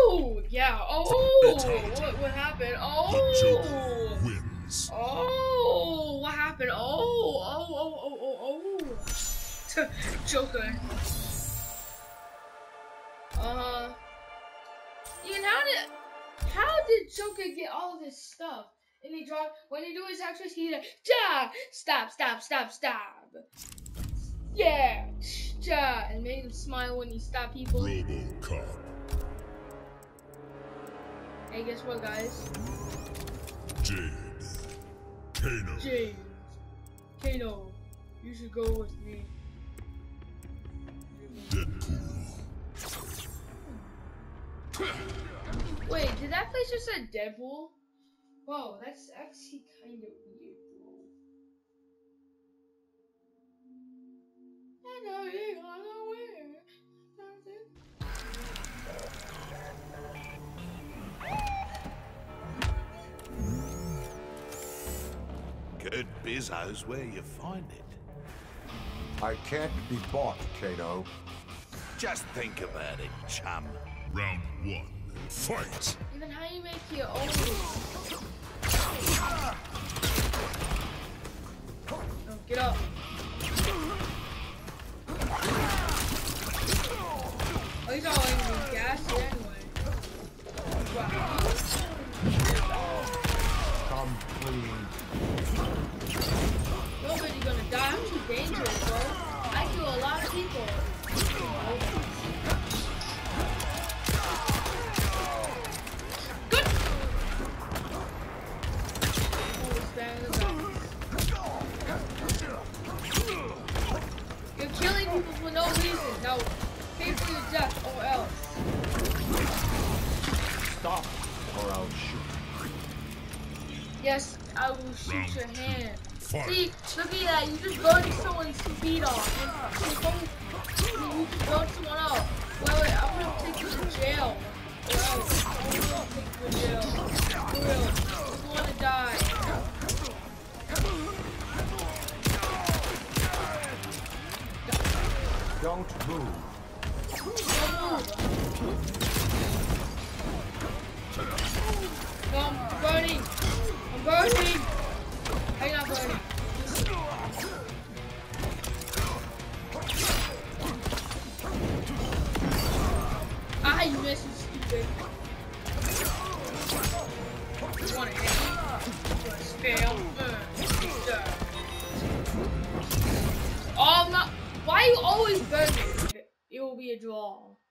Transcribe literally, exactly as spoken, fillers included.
Oh, yeah. Oh, what, what happened? Oh. The Joker wins. Oh, what happened? Oh, oh, oh, oh, oh, oh. Joker. Uh, Ian, how did, how did Joker get all this stuff? And he draw, when he do his actions, he's like, ja, stop, stop, stop, stop. Yeah, ja, and made him smile when he stopped people. RoboCop. Hey, guess what, guys? Jade. Kano. Jade. Kano, you should go with me. Deadpool. Wait, did that place just say Deadpool? Whoa, that's actually kind of weird, bro. I know you don't know where. Good bizzo's where you find it. I can't be bought, Kano. Just think about it, chum. Round one. Fight! Even how you make your own. Oh, get up. Oh, he's all angry, gassy anyway. Wow. Come clean. Nobody gonna die. I'm too dangerous, bro. I kill a lot of people. Good. You're killing people for no reason. Now, pay for your death or else. Stop, or I'll shoot. Yes, I will shoot Round your two. hand. Fight. See, look at that. You just burning someone's feet off. You, you just burn someone out. Wait, wait, I'm gonna take you to jail. Or else. I'm gonna take you to jail. For real. You wanna die. Don't move. Don't move. No, I'm burning. I'm burning. I'm not burning. Ah, you missed, you stupid. You wanna hit me? You wanna fail? Oh, I'm not. Why are you always burning? It will be a draw.